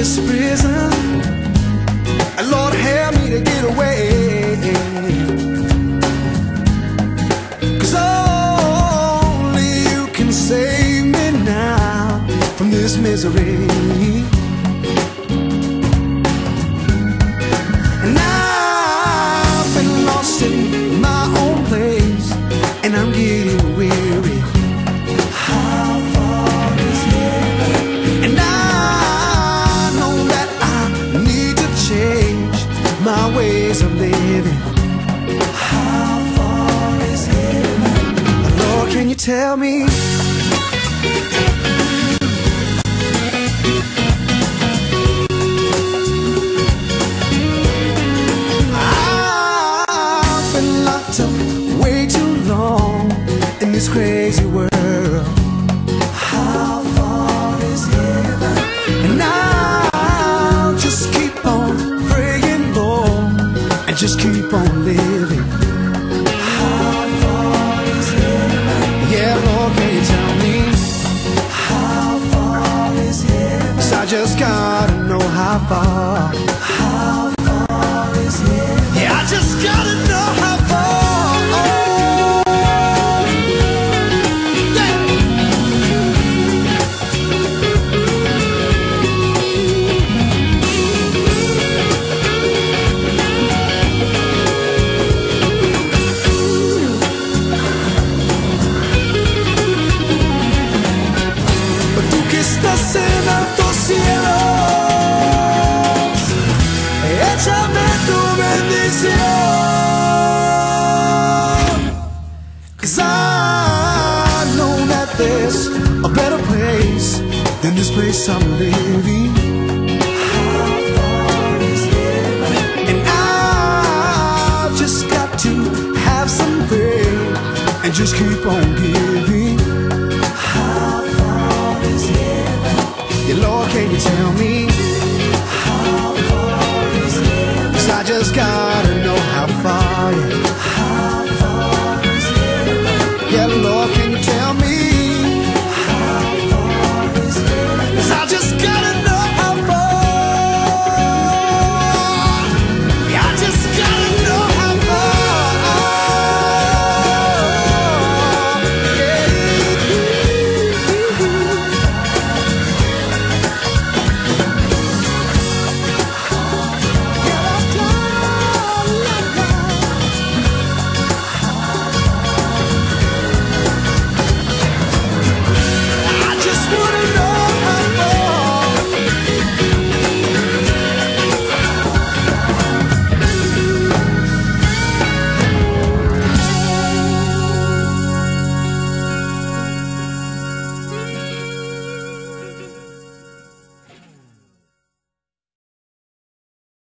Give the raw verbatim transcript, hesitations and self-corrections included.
this prison. Lord, help me to get away, 'cause only you can save me now from this misery. And I've been lost in my own place, and I'm getting weary. How far is heaven? And I know that I need to change my ways of living. How far is heaven? Lord, can you tell me? I've been locked up way too long in this crazy world. How far is heaven? And I'll just keep on praying, Lord, and just keep on living. How far is heaven? Yeah, Lord, can you tell me? How far is heaven? 'Cause I just gotta know how far. How far is heaven? Yeah, I just gotta know how far. Estás en altos cielos, échame tu bendición, 'cause I know that there's a better place than this place I'm living. How far is heaven? And I've just got to have some faith and just keep on giving. How far is heaven? Yeah, Lord, can you tell me?